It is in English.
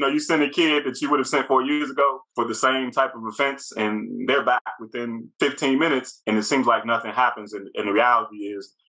you send a kid that you would have sent 4 years ago for the same type of offense, and they're back within 15 minutes, and it seems like nothing happens. And the reality is